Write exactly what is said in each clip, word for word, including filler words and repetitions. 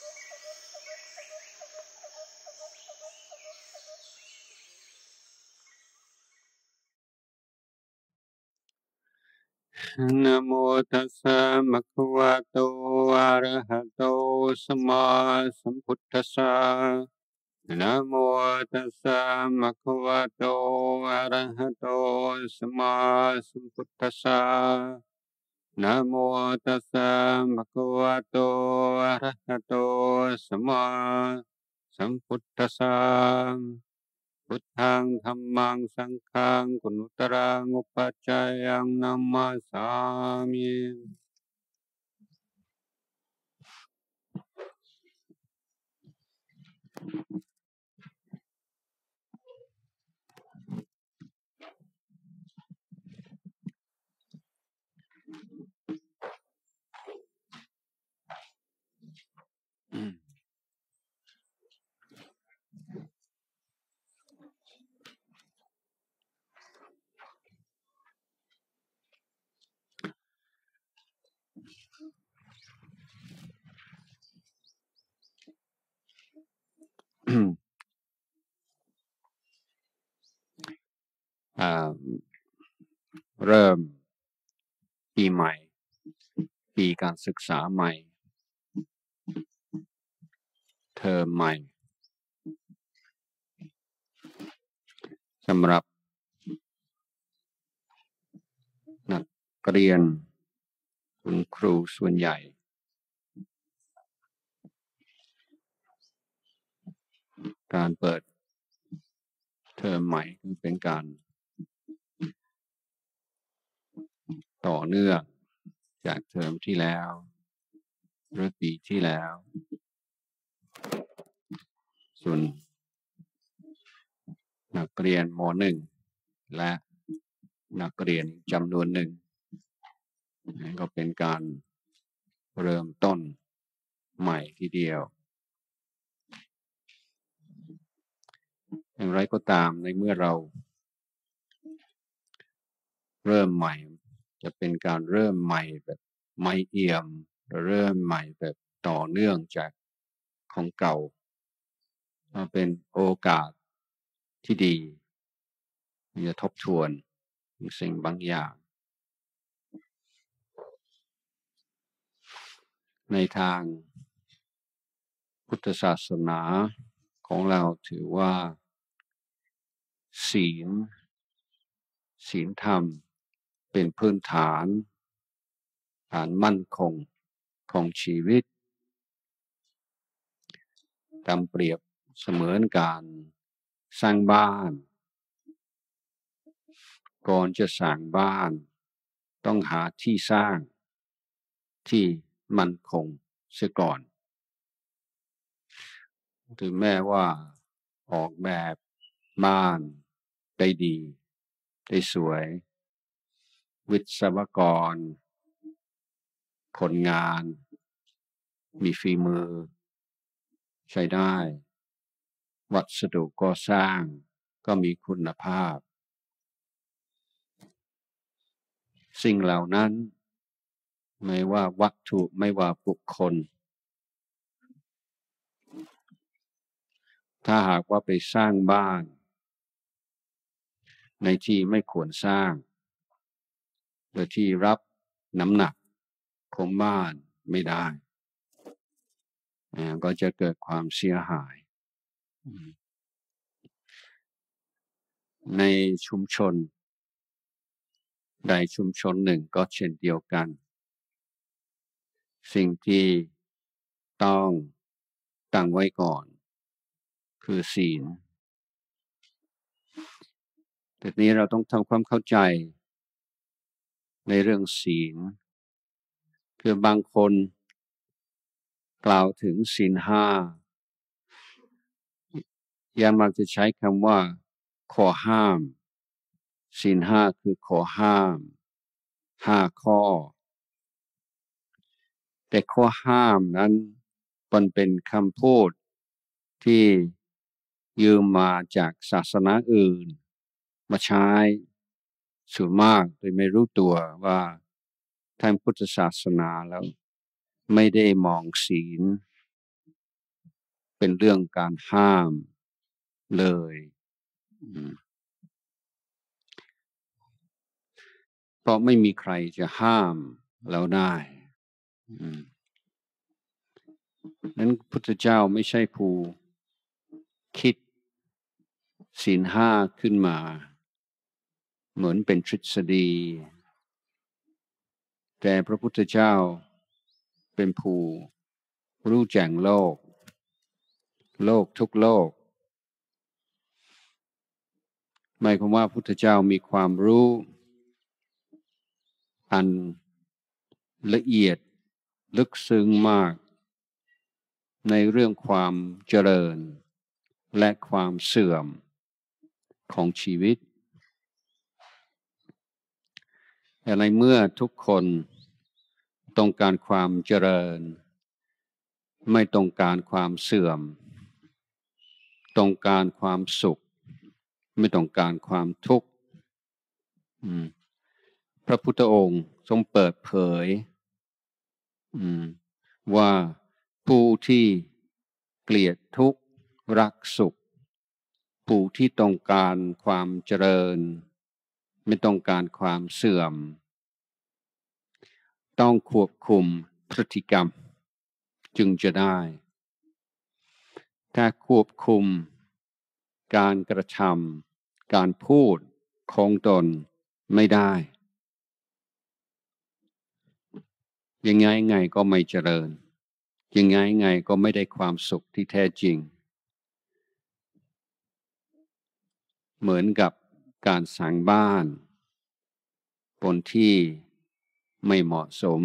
นะโมตัสสะภะคะวะโตอะระหะโตสัมมาสัมพุทธัสสะนะโมตัสสะภะคะวะโตอะระหะโตสัมมาสัมพุทธัสสะนะโมตัสสะภะคะวะโตอะระหะโตสัมมาสัมพุทธัสสะพุทธังธัมมังสังฆังกุณุตรังอุปัชฌายังนัมมาสามิอ่าเริ่มปีใหม่ปีการศึกษาใหม่เทอมใหม่สำหรับนักเรียนคุณครูส่วนใหญ่การเปิดเทอมใหม่คือเป็นการต่อเนื่องจากเทอมที่แล้วหรือปีที่แล้วส่วนนักเรียนม หนึ่ง และนักเรียนจำนวนหนึ่งก็เป็นการเริ่มต้นใหม่ทีเดียวอย่างไรก็ตามในเมื่อเราเริ่มใหม่จะเป็นการเริ่มใหม่แบบไม่เอี่ยมเริ่มใหม่แบบต่อเนื่องจากของเก่ามาเป็นโอกาสที่ดีที่จะทบทวนสิ่งบางอย่างในทางพุทธศาสนาของเราถือว่าศีลศีลธรรมเป็นพื้นฐานฐานมั่นคงของชีวิตตามเปรียบเสมือนการสร้างบ้านก่อนจะสร้างบ้านต้องหาที่สร้างที่มั่นคงเสียก่อนถึงแม้ว่าออกแบบบ้านได้ดีได้สวยวิศวกรผลงานมีฝีมือใช้ได้วัสดุก่อสร้างก็มีคุณภาพสิ่งเหล่านั้นไม่ว่าวัตถุไม่ว่าบุคคลถ้าหากว่าไปสร้างบ้านในที่ไม่ควรสร้างโดยที่รับน้ำหนักของบ้านไม่ได้ก็จะเกิดความเสียหายในชุมชนใดชุมชนหนึ่งก็เช่นเดียวกันสิ่งที่ต้องตั้งไว้ก่อนคือศีลแต่นี้เราต้องทำความเข้าใจในเรื่องศีลคือบางคนกล่าวถึงศีลห้ายังมักจะใช้คำว่าข้อห้ามศีลห้าคือข้อห้ามห้าข้อแต่ข้อห้ามนั้นมันเป็นคำพูดที่ยืมมาจากศาสนาอื่นมาใช้ส่วนมากโดยไม่รู้ตัวว่าทางพุทธศาสนาแล้วไม่ได้มองศีลเป็นเรื่องการห้ามเลยเพราะไม่มีใครจะห้ามเราได้นั้นพุทธเจ้าไม่ใช่ผู้คิดศีลห้าขึ้นมาเหมือนเป็นทฤษฎีแต่พระพุทธเจ้าเป็นผู้รู้แจ้งโลกโลกทุกโลกหมายความว่าพุทธเจ้ามีความรู้อันละเอียดลึกซึ้งมากในเรื่องความเจริญและความเสื่อมของชีวิตแต่ในเมื่อทุกคนต้องการความเจริญไม่ต้องการความเสื่อมต้องการความสุขไม่ต้องการความทุกข์พระพุทธองค์ทรงเปิดเผยว่าผู้ที่เกลียดทุกข์รักสุขผู้ที่ต้องการความเจริญไม่ต้องการความเสื่อมต้องควบคุมพฤติกรรมจึงจะได้ถ้าควบคุมการกระทำการพูดของตนไม่ได้ยังไงไงก็ไม่เจริญยังไงไงก็ไม่ได้ความสุขที่แท้จริงเหมือนกับการสร้างบ้านบนที่ไม่เหมาะสม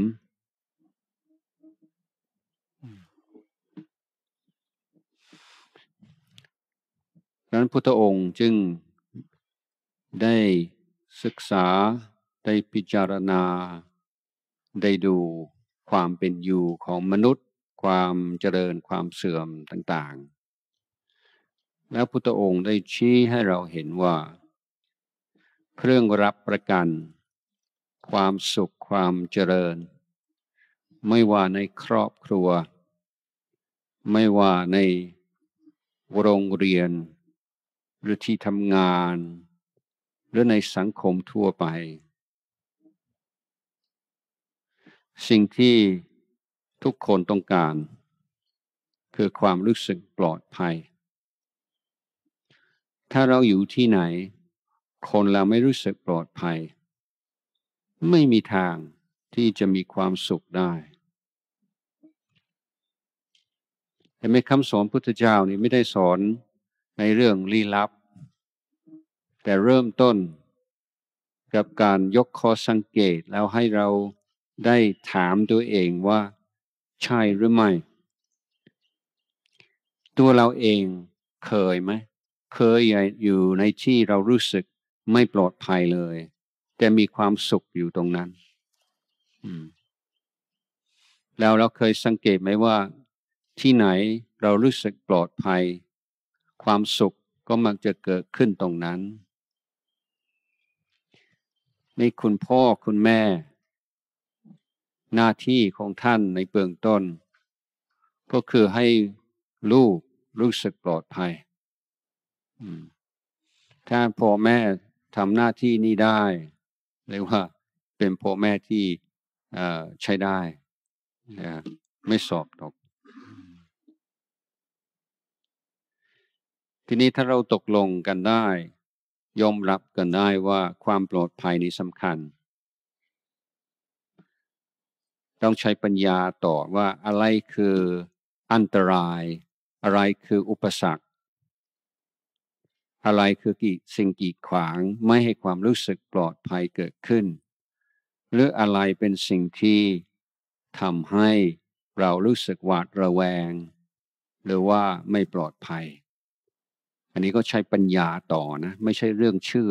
ดังนั้นพุทธองค์จึงได้ศึกษาได้พิจารณาได้ดูความเป็นอยู่ของมนุษย์ความเจริญความเสื่อมต่างๆแล้วพุทธองค์ได้ชี้ให้เราเห็นว่าเครื่องรับประกันความสุขความเจริญไม่ว่าในครอบครัวไม่ว่าในโรงเรียนหรือที่ทำงานหรือในสังคมทั่วไปสิ่งที่ทุกคนต้องการคือความรู้สึกปลอดภัยถ้าเราอยู่ที่ไหนคนเราไม่รู้สึกปลอดภัยไม่มีทางที่จะมีความสุขได้แต่ในคำสอนพุทธเจ้านี่ไม่ได้สอนในเรื่องลี้ลับแต่เริ่มต้นกับการยกข้อสังเกตแล้วให้เราได้ถามตัวเองว่าใช่หรือไม่ตัวเราเองเคยไหมเคยอยู่ในที่เรารู้สึกไม่ปลอดภัยเลยแต่มีความสุขอยู่ตรงนั้นแล้วเราเคยสังเกตไหมว่าที่ไหนเรารู้สึกปลอดภัยความสุขก็มักจะเกิดขึ้นตรงนั้นในคุณพ่อคุณแม่หน้าที่ของท่านในเบื้องต้นก็คือให้ลูกรู้สึกปลอดภัยถ้าพ่อแม่ทำหน้าที่นี้ได้เรียกว่าเป็นพ่อแม่ที่ใช้ได้ไม่สอบตกทีนี้ถ้าเราตกลงกันได้ยอมรับกันได้ว่าความปลอดภัยนี้สำคัญต้องใช้ปัญญาต่อว่าอะไรคืออันตรายอะไรคืออุปสรรคอะไรคือกี่สิ่งกีดขวางไม่ให้ความรู้สึกปลอดภัยเกิดขึ้นหรืออะไรเป็นสิ่งที่ทำให้เรารู้สึกหวาดระแวงหรือว่าไม่ปลอดภัยอันนี้ก็ใช้ปัญญาต่อนะไม่ใช่เรื่องเชื่อ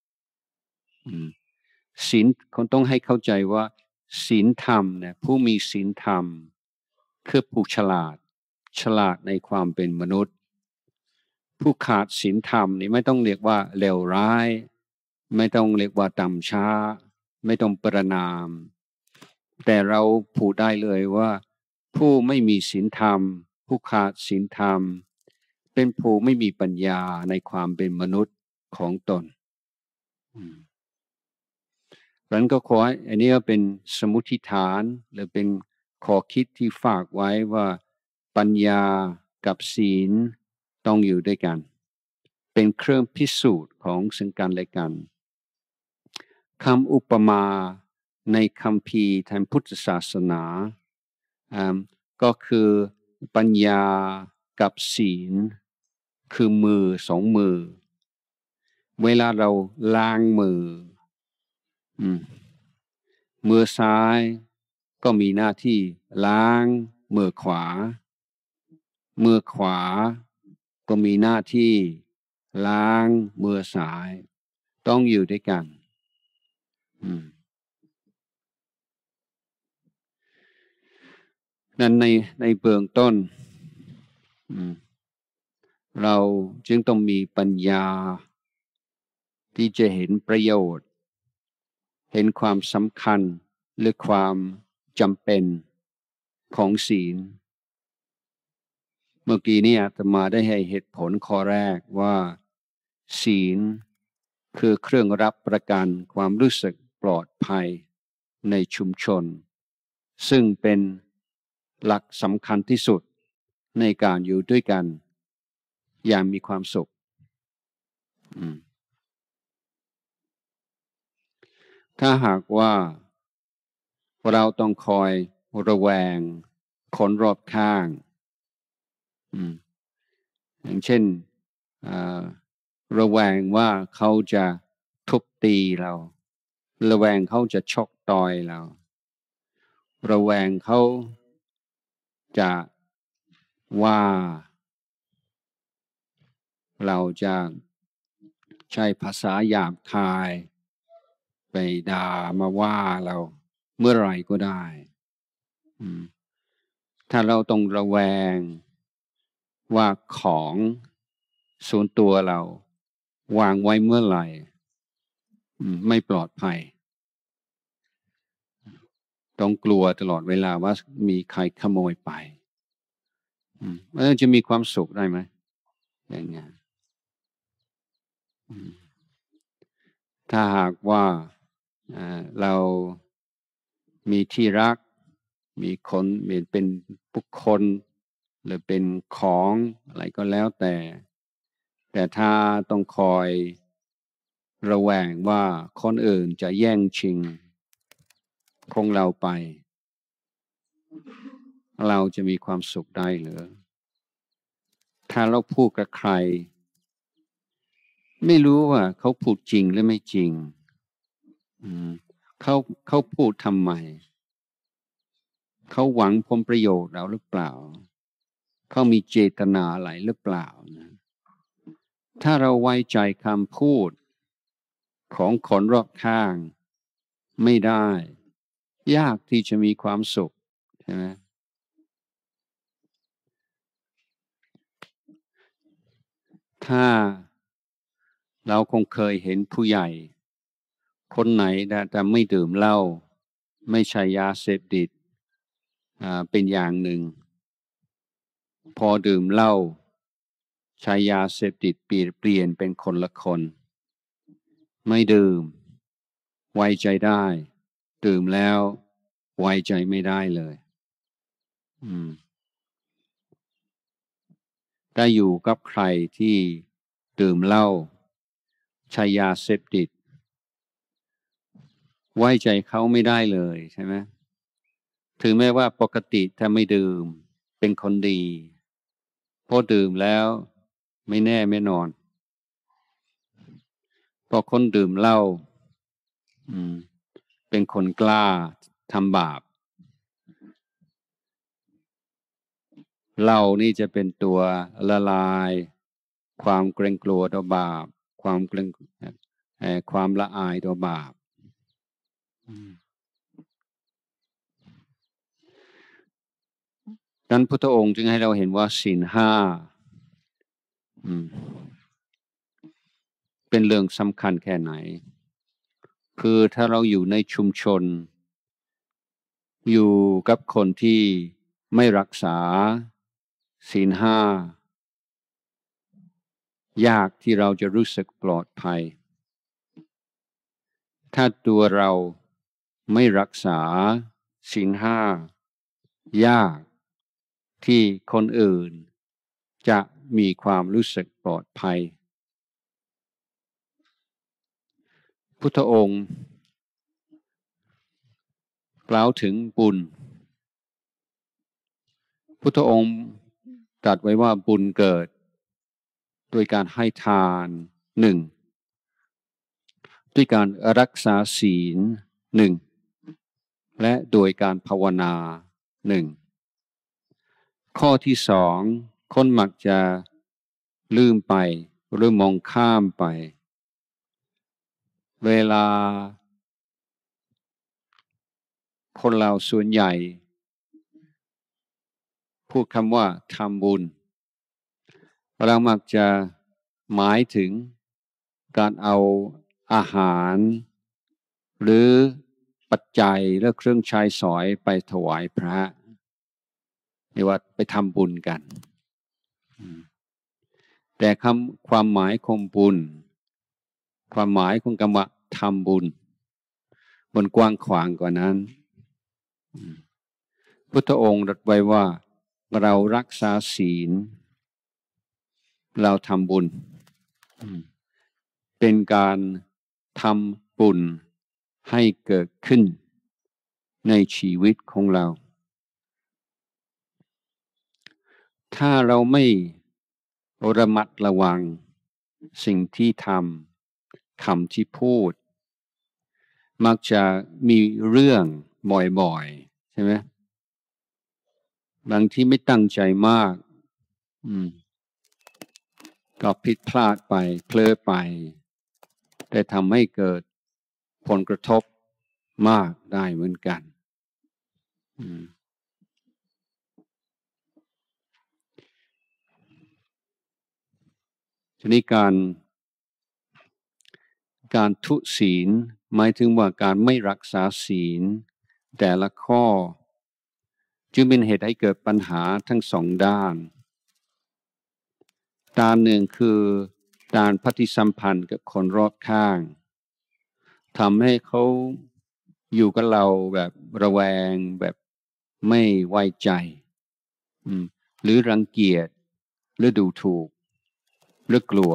ศีลคนต้องให้เข้าใจว่าศีลธรรมเนี่ยผู้มีศีลธรรมคือผู้ฉลาดฉลาดในความเป็นมนุษย์ผู้ขาดศีลธรรมนี่ไม่ต้องเรียกว่าเลวร้ายไม่ต้องเรียกว่าต่ำช้าไม่ต้องประณาม แต่เราพูดได้เลยว่าผู้ไม่มีศีลธรรมผู้ขาดศีลธรรมเป็นผู้ไม่มีปัญญาในความเป็นมนุษย์ของตนเพราะฉะนั้นก็ขออันนี้ก็เป็นสมมุติฐานหรือเป็นข้อคิดที่ฝากไว้ว่าปัญญากับศีลต้องอยู่ด้วยกันเป็นเครื่องพิสูจน์ของซึ่งกันและกันคำอุปมาในคัมภีร์ทางพุทธศาสนาก็คือปัญญากับศีลคือมือสองมือเวลาเราล้างมือมือซ้ายก็มีหน้าที่ล้างมือขวามือขวาก็มีหน้าที่ล้างมือซ้ายต้องอยู่ด้วยกันนั้นในในเบื้องต้นเราจึงต้องมีปัญญาที่จะเห็นประโยชน์เห็นความสำคัญหรือความจำเป็นของศีลเมื่อกี้นี้อาตมาได้ให้เหตุผลข้อแรกว่าศีลคือเครื่องรับประกันความรู้สึกปลอดภัยในชุมชนซึ่งเป็นหลักสำคัญที่สุดในการอยู่ด้วยกันอย่างมีความสุขถ้าหากว่าเราต้องคอยระแวงคนรอบข้างอย่างเช่นระแวงว่าเขาจะทุบตีเราระแวงเขาจะชกต่อยเราระแวงเขาจะว่าเราจะใช้ภาษาหยาบคายไปด่ามาว่าเราเมื่อไหร่ก็ได้ถ้าเราต้องระแวงว่าของส่วนตัวเราวางไว้เมื่อไหร่ไม่ปลอดภัยต้องกลัวตลอดเวลาว่ามีใครขโมยไปแล้วจะมีความสุขได้ไหมอย่างเงี้ยถ้าหากว่าเรามีที่รักมีคนเป็นบุคคลหรือเป็นของอะไรก็แล้วแต่แต่ถ้าต้องคอยระแวงว่าคนอื่นจะแย่งชิงของเราไปเราจะมีความสุขได้หรือถ้าเราพูดกับใครไม่รู้ว่าเขาพูดจริงหรือไม่จริงเขาเขาพูดทำไมเขาหวังผลประโยชน์เราหรือเปล่าเขามีเจตนาอะไรหรือเปล่านะถ้าเราไว้ใจคำพูดของคนรอบข้างไม่ได้ยากที่จะมีความสุขใช่ไหมถ้าเราคงเคยเห็นผู้ใหญ่คนไหนแต่ไม่ดื่มเหล้าไม่ใช้ยาเสพติดเป็นอย่างหนึ่งพอดื่มเหล้าใช้ยาเสพติดเปลี่ยนเป็นคนละคนไม่ดื่มไว้ใจได้ดื่มแล้วไว้ใจไม่ได้เลยได้อยู่กับใครที่ดื่มเหล้าใช้ยาเสพติดไว้ใจเขาไม่ได้เลยใช่ไหมถึงแม้ว่าปกติถ้าไม่ดื่มเป็นคนดีพอดื่มแล้วไม่แน่ไม่นอนพอคนดื่มเหล้าเป็นคนกล้าทำบาปเหล้านี่จะเป็นตัวละลายความเกรงกลัวต่อบาปความเกรงความละอายต่อบาปนั้นพุทธองค์จึงให้เราเห็นว่าศีลห้าเป็นเรื่องสำคัญแค่ไหนคือถ้าเราอยู่ในชุมชนอยู่กับคนที่ไม่รักษาศีลห้ายากที่เราจะรู้สึกปลอดภัยถ้าตัวเราไม่รักษาศีลห้ายากที่คนอื่นจะมีความรู้สึกปลอดภัยพุทธองค์กล่าวถึงบุญพุทธองค์ตรัสไว้ว่าบุญเกิดโดยการให้ทานหนึ่งด้วยการรักษาศีลหนึ่งและโดยการภาวนาหนึ่งข้อที่สองคนมักจะลืมไปหรือมองข้ามไปเวลาคนเราส่วนใหญ่พูดคำว่าทำบุญเรามักจะหมายถึงการเอาอาหารหรือปัจจัยและเครื่องใช้สอยไปถวายพระเรียกว่าไปทำบุญกันแต่คำความหมายของบุญความหมายของคำว่าทำบุญมันกว้างขวางกว่านั้นพุทธองค์ตรัสไว้ว่าเรารักษาศีลเราทำบุญเป็นการทำบุญให้เกิดขึ้นในชีวิตของเราถ้าเราไม่ระมัดระวังสิ่งที่ทำคำที่พูดมักจะมีเรื่องบ่อยๆใช่ไหมบางที่ไม่ตั้งใจมากอืมก็ผิดพลาดไปเพลอไปแต่ทำให้เกิดผลกระทบมากได้เหมือนกันอืมทีนี้การการทุศีลหมายถึงว่าการไม่รักษาศีลแต่ละข้อจึงเป็นเหตุให้เกิดปัญหาทั้งสองด้านด้านหนึ่งคือการปฏิสัมพันธ์กับคนรอบข้างทำให้เขาอยู่กับเราแบบระแวงแบบไม่ไว้ใจหรือรังเกียจหรือดูถูกหรือกลัว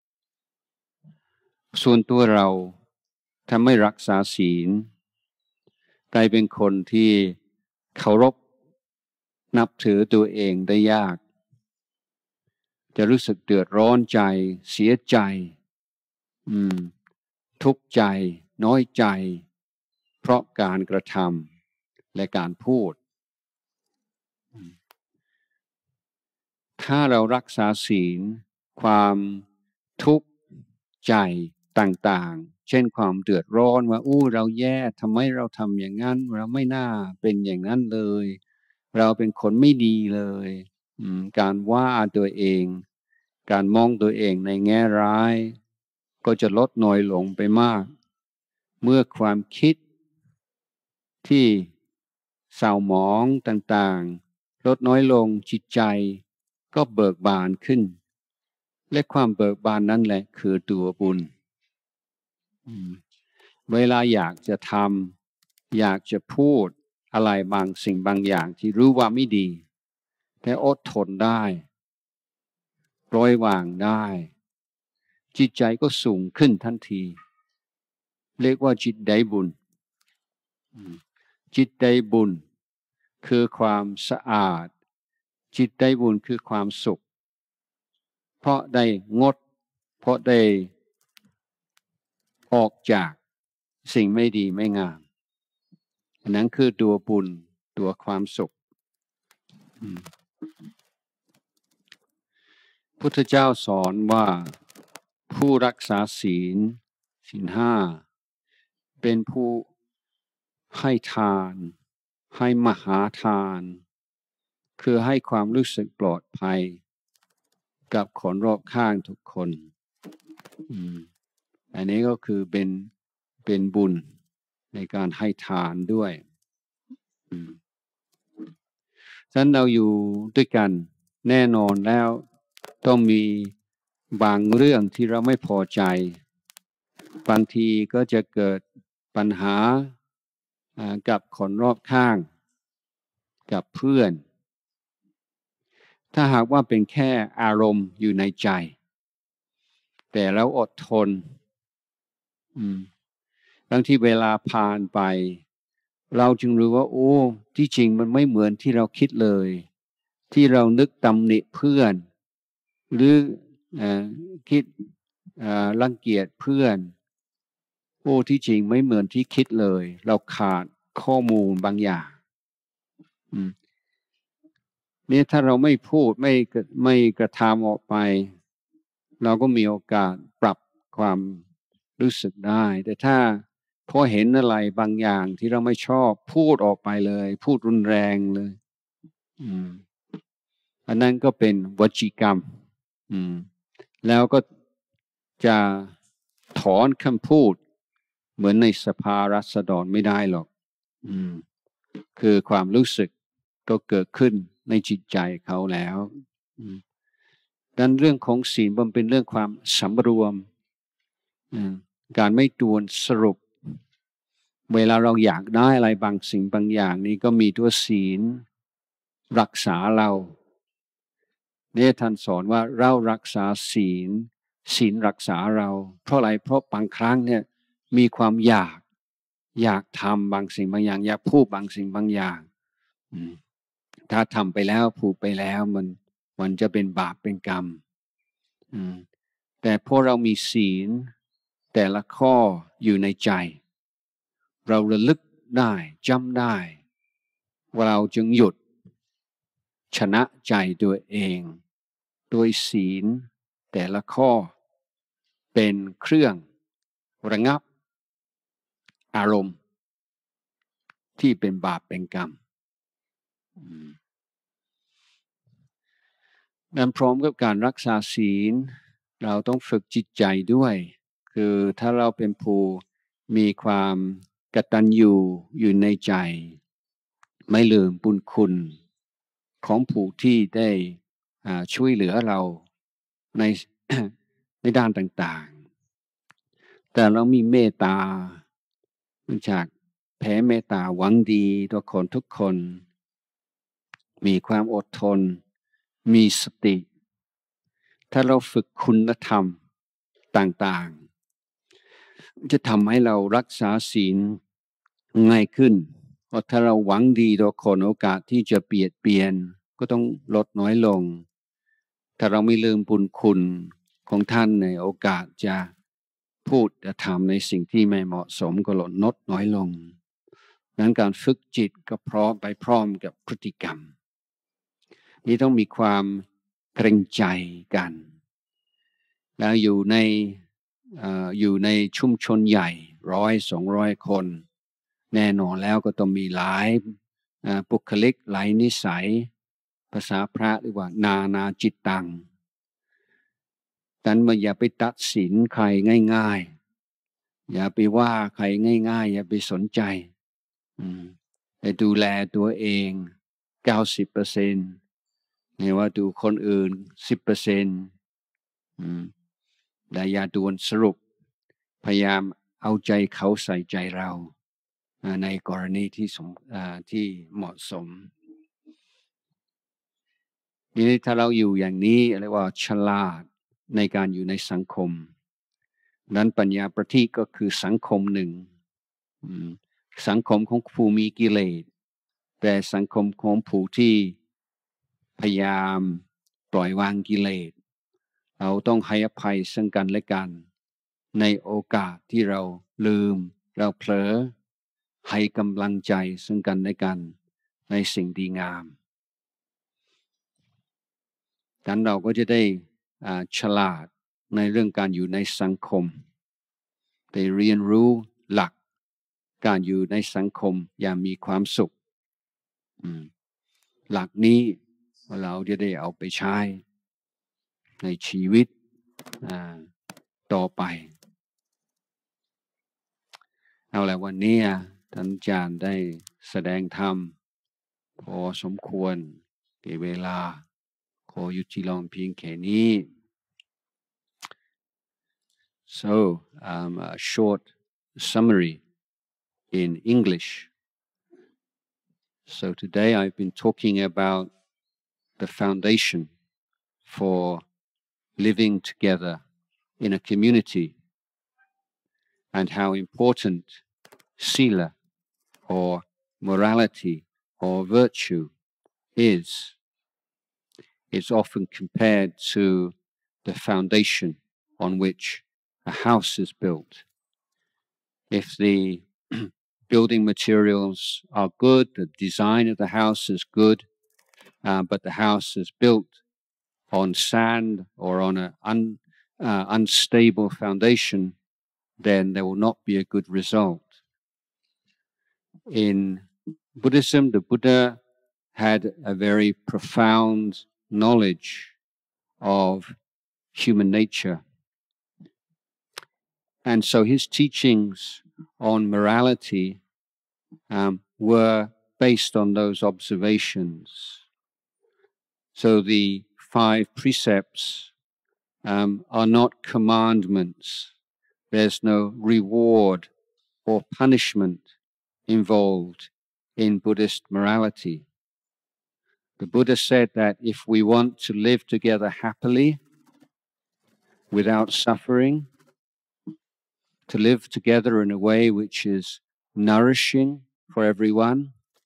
ส่วนตัวเราถ้าไม่รักษาศีลกลายเป็นคนที่เคารพนับถือตัวเองได้ยากจะรู้สึกเดือดร้อนใจเสียใจอืมทุกข์ใจน้อยใจเพราะการกระทำและการพูดถ้าเรารักษาศีลความทุกข์ใจต่างๆเช่นความเดือดร้อนว่าอู้เราแย่ทำไมเราทำอย่างนั้นเราไม่น่าเป็นอย่างนั้นเลยเราเป็นคนไม่ดีเลยการว่าตัวเองการมองตัวเองในแง่ร้ายก็จะลดน้อยลงไปมากเมื่อความคิดที่เศร้าหมองต่างๆลดน้อยลงจิตใจก็เบิกบานขึ้นและความเบิกบานนั่นแหละคือตัวบุญเวลาอยากจะทำอยากจะพูดอะไรบางสิ่งบางอย่างที่รู้ว่าไม่ดีแต่อดทนได้ปล่อยวางได้จิตใจก็สูงขึ้นทันทีเรียกว่าจิตได้บุญจิตได้บุญคือความสะอาดจิตได้บุญคือความสุขเพราะได้งดเพราะได้ออกจากสิ่งไม่ดีไม่งามอันนั้นคือตัวบุญตัวความสุขพุทธเจ้าสอนว่าผู้รักษาศีลศีลห้าเป็นผู้ให้ทานให้มหาทานคือให้ความรู้สึกปลอดภัยกับคนรอบข้างทุกคนอันนี้ก็คือเป็นเป็นบุญในการให้ทานด้วยฉะนั้นเราอยู่ด้วยกันแน่นอนแล้วต้องมีบางเรื่องที่เราไม่พอใจบางทีก็จะเกิดปัญหากับคนรอบข้างกับเพื่อนถ้าหากว่าเป็นแค่อารมณ์อยู่ในใจแต่เราอดทนบางทีเวลาผ่านไปเราจึงรู้ว่าโอ้ที่จริงมันไม่เหมือนที่เราคิดเลยที่เรานึกตำหนิเพื่อนหรือคิดรังเกียจเพื่อนโอ้ที่จริงไม่เหมือนที่คิดเลยเราขาดข้อมูลบางอย่างนี่ถ้าเราไม่พูดไม่ไม่กระทำออกไปเราก็มีโอกาสปรับความรู้สึกได้แต่ถ้าพอเห็นอะไรบางอย่างที่เราไม่ชอบพูดออกไปเลยพูดรุนแรงเลยอืมอันนั้นก็เป็นวจีกรรมอืมแล้วก็จะถอนคำพูดเหมือนในสภาราษฎรไม่ได้หรอกอืมคือความรู้สึกก็เกิดขึ้นในจิตใจเขาแล้วดังนั้นเรื่องของศีลมันเป็นเรื่องความสำรวมการไม่ด่วนสรุปเวลาเราอยากได้อะไรบางสิ่งบางอย่างนี้ก็มีตัวศีลรักษาเราเนี่ยท่านสอนว่าเรารักษาศีลศีลรักษาเราเพราะอะไรเพราะบางครั้งเนี่ยมีความอยากอยากทำบางสิ่งบางอย่างอยากพูดบางสิ่งบางอย่างถ้าทำไปแล้วพูดไปแล้วมันมันจะเป็นบาปเป็นกรรมแต่พอเรามีศีลแต่ละข้ออยู่ในใจเราระลึกได้จำได้ว่าเราจึงหยุดชนะใจตัวเองโดยศีลแต่ละข้อเป็นเครื่องระงับอารมณ์ที่เป็นบาปเป็นกรรมนั้นพร้อมกับการรักษาศีลเราต้องฝึกจิตใจด้วยคือถ้าเราเป็นผู้มีความกตัญญูอยู่ในใจไม่ลืมบุญคุณของผู้ที่ได้ช่วยเหลือเราใน ในด้านต่างๆแต่เรามีเมตตาจากแผ่เมตตาหวังดีต่อคนทุกคนมีความอดทนมีสติถ้าเราฝึกคุณธรรมต่างๆจะทำให้เรารักษาศีลง่ายขึ้นเพราะถ้าเราหวังดีต่อคนโอกาสที่จะเบียดเบียนก็ต้องลดน้อยลงถ้าเราไม่ลืมบุญคุณของท่านในโอกาสจะพูดจะทำในสิ่งที่ไม่เหมาะสมก็ลดลดน้อยลงนั้นการฝึกจิตก็พร้อมไปพร้อมกับพฤติกรรมนี่ต้องมีความเกรงใจกันแล้วอยู่ในอยู่ในชุมชนใหญ่ร้อยสองร้อยคนแน่นอนแล้วก็ต้องมีหลายบุคลิกหลายนิสัยภาษาพระเรียกว่านานาจิตตังดังนั้นมันอย่าไปตัดสินใครง่ายๆอย่าไปว่าใครง่ายๆอย่าไปสนใจแต่ดูแลตัวเองเก้าสิบเปอร์เซ็นต์ไม่ว่าดูคนอื่นสิบเปอร์เซ็นต์แต่อย่าด่วนสรุปพยายามเอาใจเขาใส่ใจเราในกรณีที่สมที่เหมาะสมทีนี้ถ้าเราอยู่อย่างนี้เรียกว่าฉลาดในการอยู่ในสังคมนั้นปัญญาประทีปก็คือสังคมหนึ่งสังคมของผู้มีกิเลสแต่สังคมของผู้ที่พยายามปล่อยวางกิเลสเราต้องให้อภัยซึ่งกันและกันในโอกาสที่เราลืมเราเผลอให้กำลังใจซึ่งกันและกันในสิ่งดีงามดังนั้นเราก็จะได้ฉลาดในเรื่องการอยู่ในสังคมได้เรียนรู้หลักการอยู่ในสังคมอย่างมีความสุขหลักนี้เราจะได้เอาไปใช้ในชีวิตต่อไปเอาละวันนี้ท่านอาจารย์ได้แสดงธรรมพอสมควรในเวลาขอยุติลงเพียงแค่นี้ So um, a short summary in English. So today I've been talking about the foundation for living together in a community and how important sila or morality or virtue is. It's often compared to the foundation on which a house is built. If the building materials are good, the design of the house is good, uh, but the house is built on sand or on an un, uh, unstable foundation, then there will not be a good result. In Buddhism, the Buddha had a very profound knowledge of human nature. And so his teachings on morality um, were based on those observations. So the five precepts um, are not commandments. There's no reward or punishment involved in Buddhist morality. The Buddha said that if we want to live together happily, without suffering, to live together in a way which is nourishing for everyone,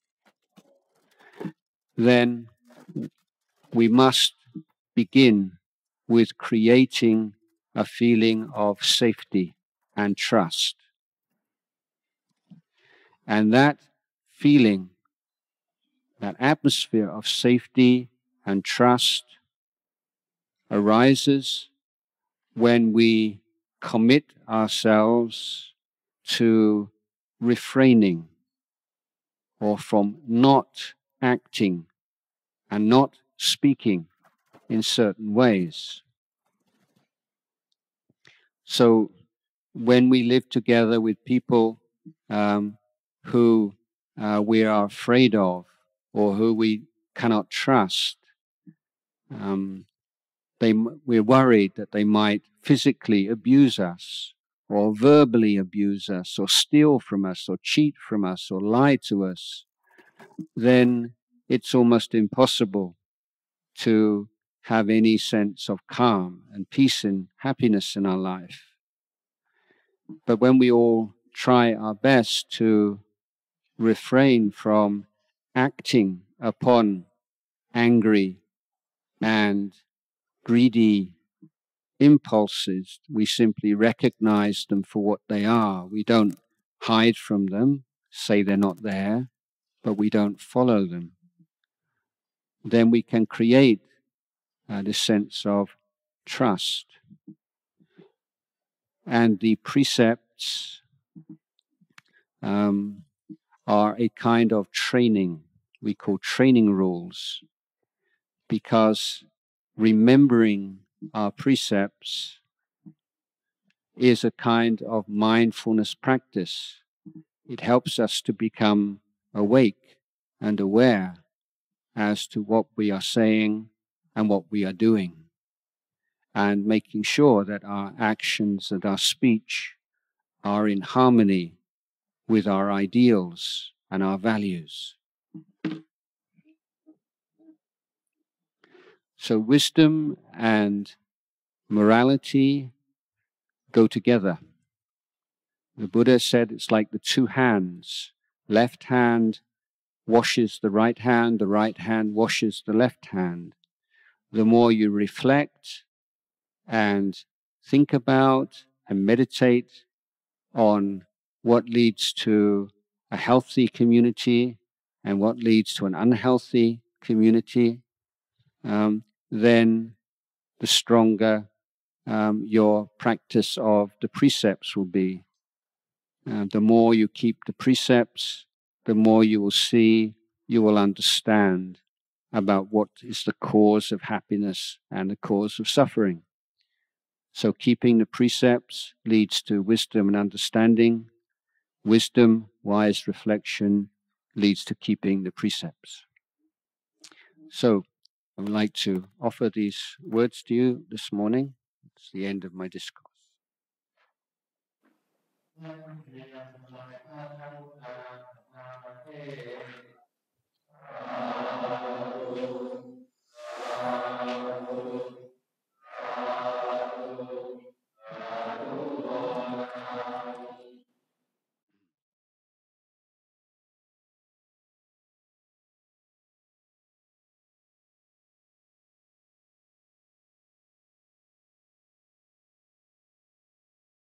then we must begin with creating a feeling of safety and trust. And that feeling, that atmosphere of safety and trust arises when we commit ourselves to refraining or from not acting and not speaking in certain ways. So when we live together with people um, who uh, we are afraid of or who we cannot trust, um, they, we're worried that they might physically abuse us or verbally abuse us or steal from us or cheat from us or lie to us, then it's almost impossible to have any sense of calm and peace and happiness in our life. But when we all try our best to refrain from acting upon angry and greedy impulses, we simply recognize them for what they are. We don't hide from them, say they're not there, but we don't follow them. Then we can create uh, this sense of trust. And the precepts um, are a kind of training, we call training rules, because remembering our precepts is a kind of mindfulness practice. It helps us to become awake and aware as to what we are saying and what we are doing, and making sure that our actions and our speech are in harmony with our ideals and our values. So wisdom and morality go together. The Buddha said it's like the two hands. Left hand washes the right hand, the right hand washes the left hand. The more you reflect and think about and meditate on what leads to a healthy community and what leads to an unhealthy community, um, then the stronger um, your practice of the precepts will be. Uh, the more you keep the precepts, the more you will see, you will understand about what is the cause of happiness and the cause of suffering. So keeping the precepts leads to wisdom and understanding. Wisdom, wise reflection, leads to keeping the precepts. So I would like to offer these words to you this morning. It's the end of my discourse.